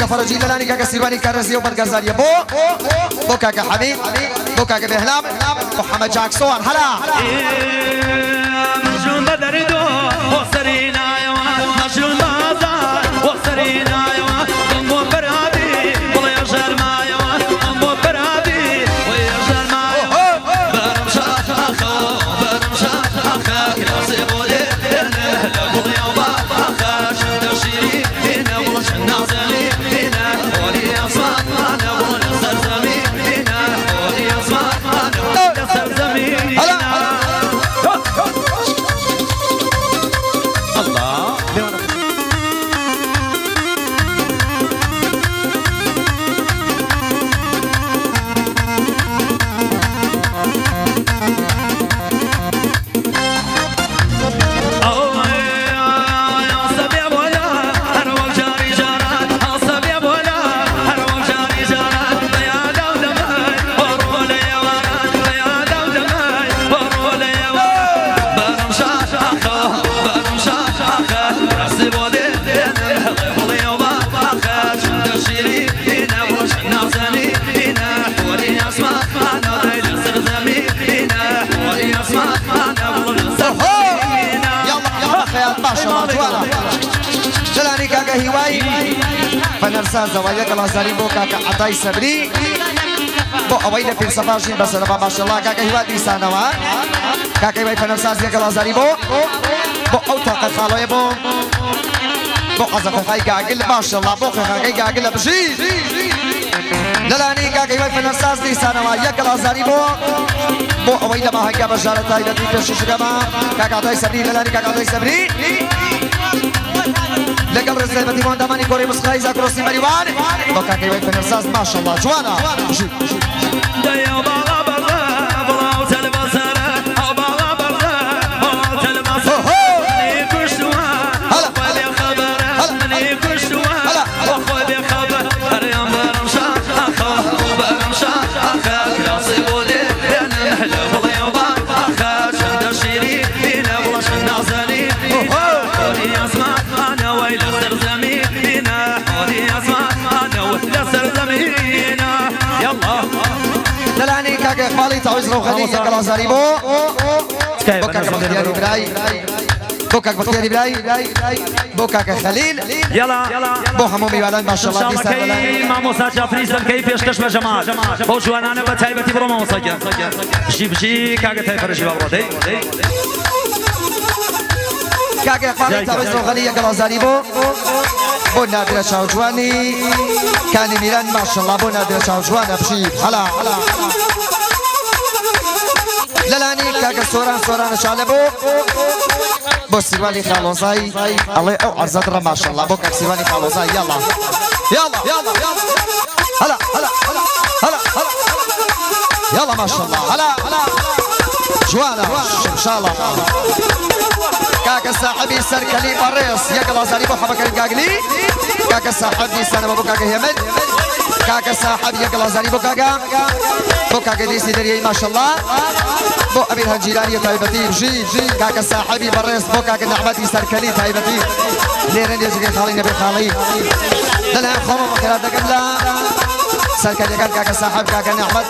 فرجي لاني كاكا سيرواني كارزي وبرغزاليه بو كاكا حبيب بو كاكا بهلام محمد جاكسون هلا مجنون بدردو وصرينا يا مجنون بازار وصرينا يا امو برابي والله يا جرما يا امو برابي ويا جرما برم شاخا برم شاخا كراسي بولي والله يا بابا شد شيري هنا والله شنا زلي هنا ولي يا صاحبنا والله سرزمي هنا ولي يا صاحبنا والله سرزمي فنرسازة وياك الازاري بو كاكا عطاي سبري بو اويدا في الصفاجين بس ربا ما شاء الله كاكا هوا دي سانوا كاكا هواي فنرساز ياك الازاري بو او طاقة خالوية بو قزق خاي كاكل ما شاء الله بو خاي كاكل بشي للاني كاكا هواي فنرساز دي سانوا ياك الازاري بو اويدا ما هكا بجارة تايدا دي تشش كما كاكا عطاي سبري للاني كاكا عطاي سبري لقل رزق بتيمون دماني كوري مسخاي زاكروسي مريوان بوكا كيوي فنرساز ما شاء الله جوانا دايو باغا برا بلاو تلبسرة او باغا برا تلبسرة مني كشوا وخذي خبر مني كشوا وخذي خبر هريان برمشا اخا وبرمشا اخا راسي بولي انا نحلف ضيو باغا شد الشيري هنا والله شنا زلي ولي اسمع انا ويل السرزمي هنا ولي اسمع انا ويل السرزمي هنا يلا دلاني كاك اقبالي تعوز روخاني يا كلازاري بوكاك بختياري براي بوكاك بختياري براي بوكاك خليل يلا بو همومي والان ما شاء الله كي ماموسا جعفري زم كي پیشکش به جماعت بو جوانانه به تایبتی برو ماموسا بشي كاك تاي فرشي بابرو كاك اقبالي تعوز روخاني يا كلازاري بو نادر شاوجواني كان ميلان ما شاء الله بو نادر شاوجواني بشي هلا للاني كاك سوران شالبو بو سيوالي خالوزاي الله او عزت ما شاء الله بو كاك سيوالي خالوزاي يلا هلا يلا ما شاء الله هلا جوانا ان شاء الله كاك صاحبي سركلي بريس يا كلازاري بو حبك القاقلي كاك صاحبي سنه بو كاك يمن كاك صاحب يا كلازاري بو كاك دي سيدري ما شاء الله بو ابي الهجيراني طيبتي بجي كاك صاحبي بريس بو كاك نعمتي سركلي طيبتي ليرن يجي خالي نبي خالي دلها خمم خيرات قبل سركلي كاك صاحب كاك نعمت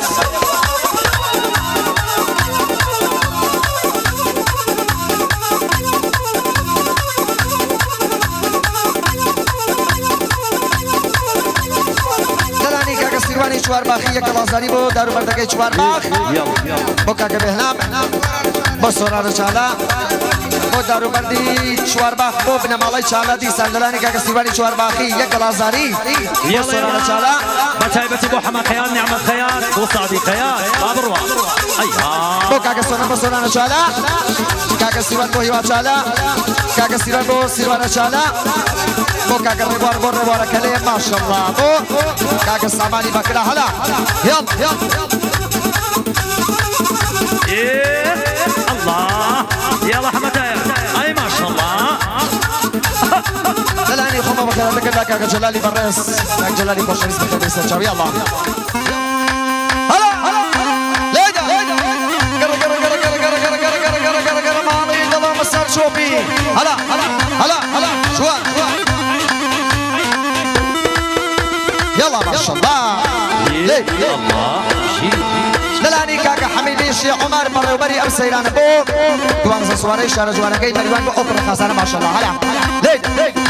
سيرواني شوار باخي يا كلازاري بو دارو بردكي شوار باخ بو كاك بهلام بو سوران شالا بو دارو بردي شوار باخ بو بن مالي شالا دي سندلاني كاك سيرواني شوار باخي يا كلازاري بو سوران شالا بتايبتي بو حما خيال نعمة خيال بو سعدي خيال بابروا ايها بو كاك سوران شالا كاك سيروان بو هيوا شالا كاك سيروان بو سيروان شالا بو كاك ريبوار كلي ما شاء الله بو كاك الساماني بكرة هلا يلا الله يلا حمدايا اي ما شاء الله دلاني خمم بكرة لك كاك جلالي بريس كاك جلالي بوشريس بكرة سجاو يلا هلا ليدا قر مالي يلا مسار شوبي هلا شوان ليه الله للاني كاكا حميدي شي عمر مرة وبري ام سيران بو دوان سواري شارع جوانا جاي مريوان بو اوبر خزانه ما شاء الله هلا ليه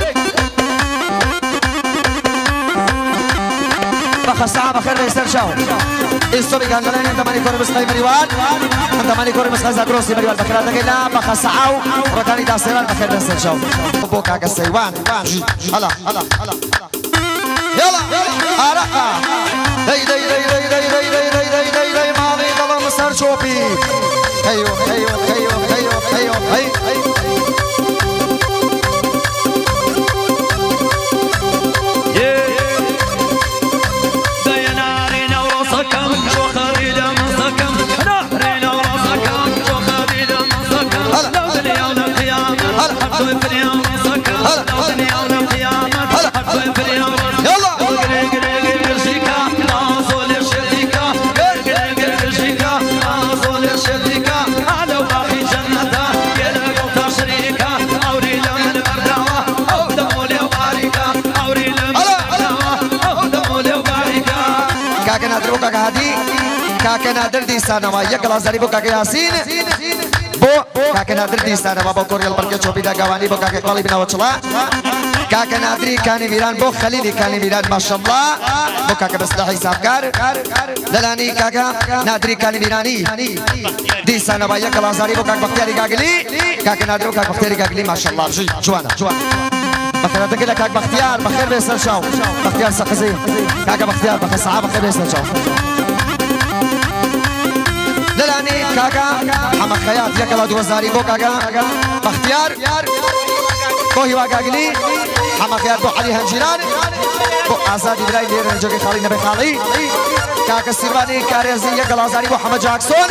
بخسعة بخير يسر شاو استوبي كان لين انت ماني كوري مسخاي مريوان انت ماني كوري مسخاي زاكروسي مريوان بكرة تجينا بخسعة ركاني داسيران بخير يسر شاو بو كاكا سيوان هلا هلا هلا يلا هلا داي داي داي داي داي داي داي داي داي داي داي ماضي ضل مسار شوبي هيو هيو هيو هيو هيو هيو كاكا هادي كاكا نادر دي سانوا يكلا زاري بو كاكا ياسين بو كاكا نادر دي سانوا بو كوريال بركه چوبي دا غواني بو كاكا قالي بنا وچلا كاكا نادري كان ويران بو خليلي كان ويران ما شاء الله بو كاكا بسلاحي حسابكار للاني كاكا نادري كان ويراني دي سانوا يكلا زاري بو كاكا بختياري غاغلي كاكا نادر كاكا بختياري غاغلي ما شاء الله جوانا بخير تقول لك بختيار بخير بيسر شاو بختيار سقزي كاكا بختيار بخير صعب بخير بيسر شاو للاني كاكا حمد خياط يكلا دوزاري بو كاكا بختيار بو هوا قاقلي حمد خياط بو علي هنجيران بو آزاد إبراهيم لير نجوكي خالي نبي خالي كاكا سيرباني كاريزي يكلا زاري بو حمد جاكسون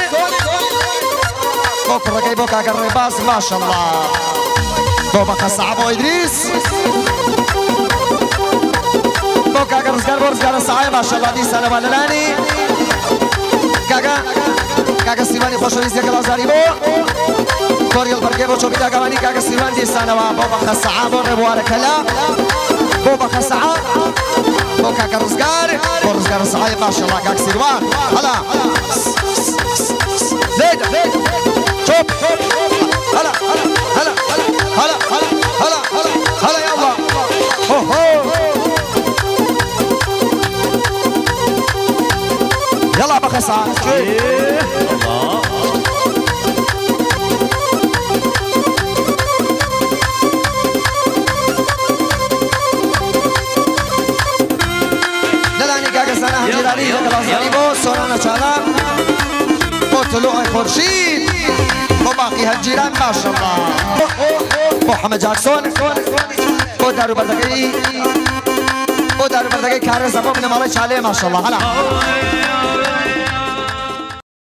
بو كرقي بو كاكا الرباس ما شاء الله بو بقى صعب إدريس بو كاكا رزقار صعب ما شاء الله دي سنة واللاني كاكا سيواني خوشويز يكلا زاري بو كوريال بركي بو چوبي دا غواني كاكا سيوان دي سنة بو بقى صعب ربوارك هلا بو بقى صعب بو كاكا رزقار صعب ما شاء الله كاكا سيوان هلا ليدا شوب هلا هلا هلا هلا هلا هلا هلا يا الله يلا بقى صعب الله للاني كاكا سنة هجيراني يكلا زاري بو سورانا شالا بو طلوع خورشيد بو باقي هجيران ما شاء الله بو حمد جاكسون بو دارو بردقي بو دارو بردقي كاري زبو من مالي شالي ما شاء الله هلا